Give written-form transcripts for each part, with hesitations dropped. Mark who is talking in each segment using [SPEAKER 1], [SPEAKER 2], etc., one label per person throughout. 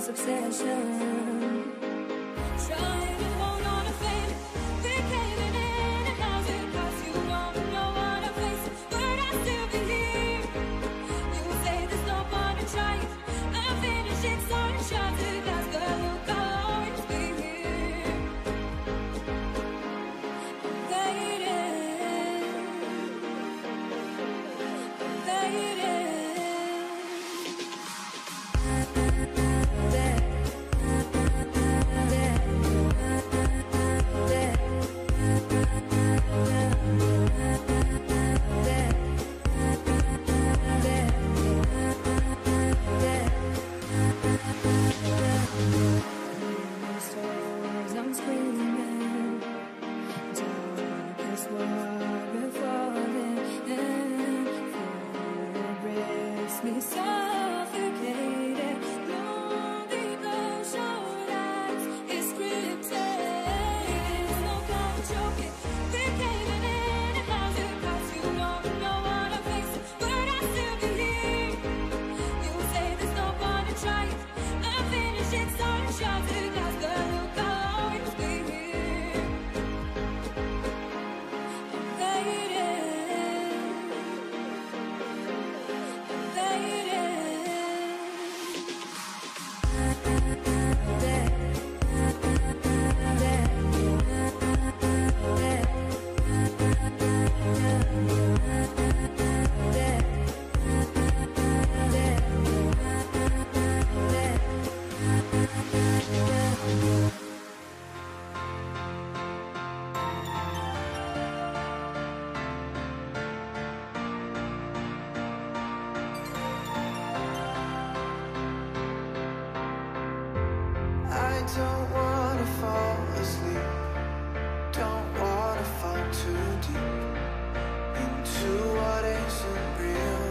[SPEAKER 1] lost obsession. Trying to hold on to fame, we're caving in, and how's it cost? You don't know what I face, but I still believe. You say there's no point in trying. I finish it, starting shots at glass, but look, I'll always be here. I'm waiting, I'm waiting. I'm screaming, darkest water falling, and breaks me suffocated. Lonely bloodshot eyes is scripted. There's no kind of joking. We're caving in, and how's it cost? You don't know what I face, but I still believe. You say there's no point in trying. I finish it, starting shots at glass, but look, I'll always be here. I'm waiting, I'm waiting.
[SPEAKER 2] I don't wanna fall asleep, don't wanna fall too deep into what isn't real.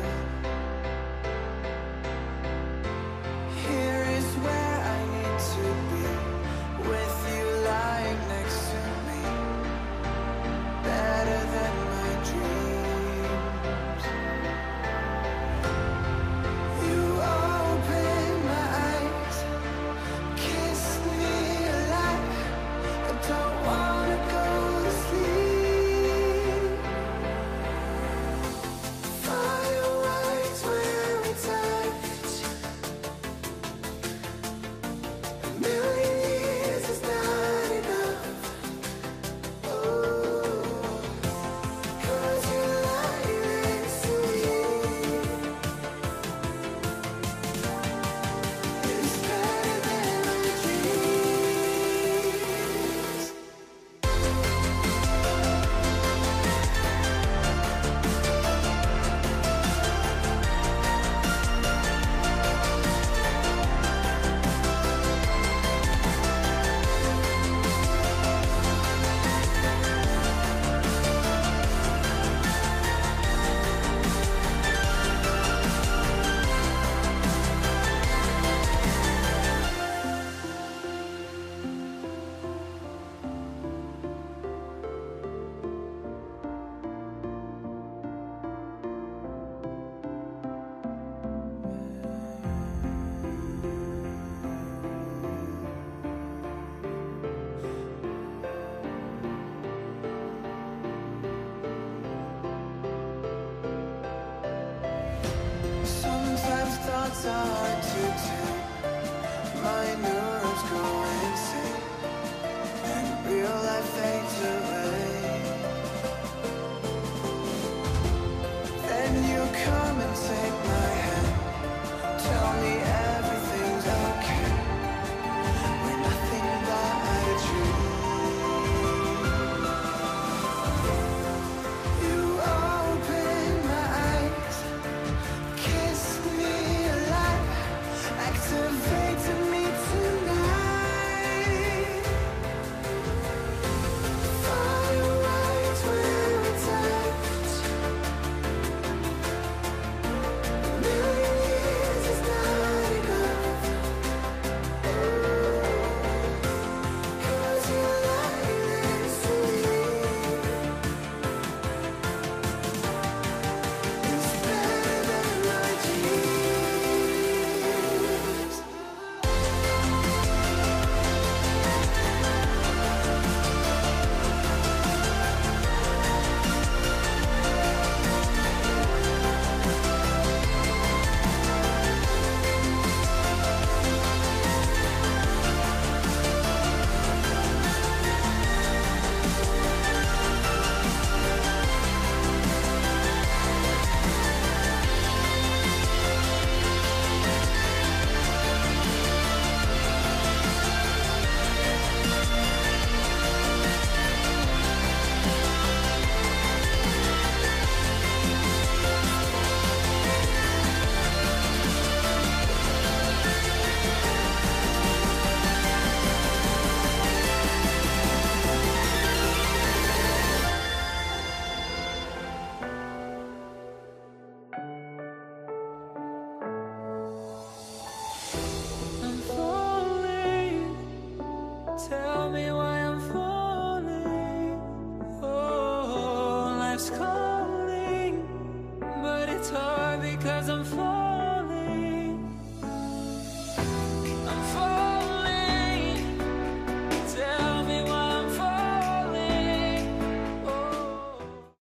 [SPEAKER 2] Here is where I need to be, with you lying next to me, better than my dreams. You open my eyes, kiss me alive. I don't wanna go to sleep. Fireworks when we touch. A million years is not enough. Oh, 'cause you're lying next to me. It's better than my dreams. Sometimes thoughts are hard to tame. My neurons go insane, and real life fades away. Then you come and take my hand, tell me everything's okay. We're nothing but a dream. You open my eyes, kiss me alive, like
[SPEAKER 1] 'cause I'm falling